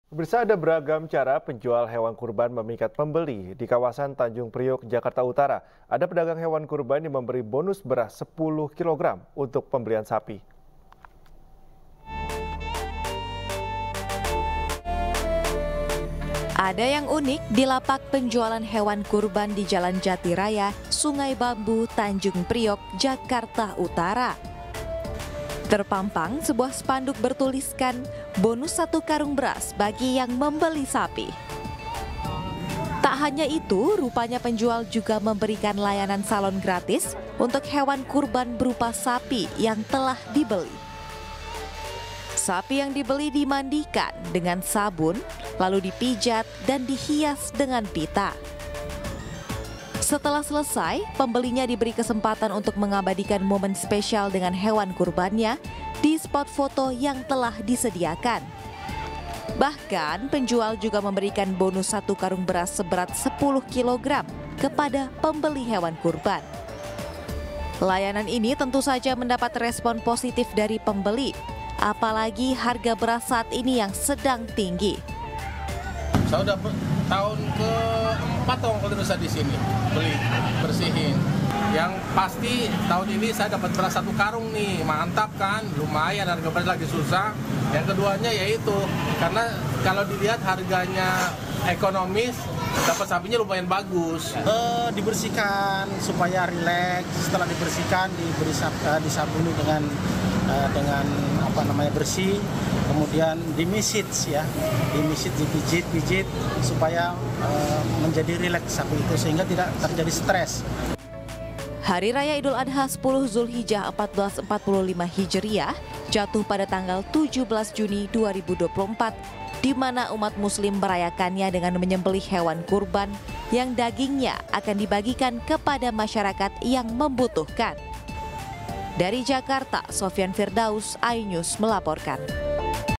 Pemirsa, ada beragam cara penjual hewan kurban memikat pembeli di kawasan Tanjung Priok, Jakarta Utara. Ada pedagang hewan kurban yang memberi bonus beras 10 kg untuk pembelian sapi. Ada yang unik di lapak penjualan hewan kurban di Jalan Jati Raya, Sungai Bambu, Tanjung Priok, Jakarta Utara. Terpampang sebuah spanduk bertuliskan bonus 1 karung beras bagi yang membeli sapi. Tak hanya itu, rupanya penjual juga memberikan layanan salon gratis untuk hewan kurban berupa sapi yang telah dibeli. Sapi yang dibeli dimandikan dengan sabun, lalu dipijat dan dihias dengan pita. Setelah selesai, pembelinya diberi kesempatan untuk mengabadikan momen spesial dengan hewan kurbannya di spot foto yang telah disediakan. Bahkan, penjual juga memberikan bonus 1 karung beras seberat 10 kg kepada pembeli hewan kurban. Layanan ini tentu saja mendapat respon positif dari pembeli, apalagi harga beras saat ini yang sedang tinggi. Saya udah tahun ke-4 kalau bisa di sini beli bersihin. Yang pasti tahun ini saya dapat beras 1 karung nih, mantap kan? Lumayan, harga beras lagi susah. Yang keduanya yaitu karena kalau dilihat harganya ekonomis, dapat sapinya lumayan bagus. Dibersihkan supaya rileks. Setelah dibersihkan disabuni dengan bersih, kemudian dimisits ya, dipijit supaya menjadi rileks sapi itu sehingga tidak terjadi stres. Hari Raya Idul Adha 10 Zulhijjah 1445 Hijriah jatuh pada tanggal 17 Juni 2024, di mana umat muslim merayakannya dengan menyembelih hewan kurban yang dagingnya akan dibagikan kepada masyarakat yang membutuhkan. Dari Jakarta, Sofyan Firdaus, iNews melaporkan.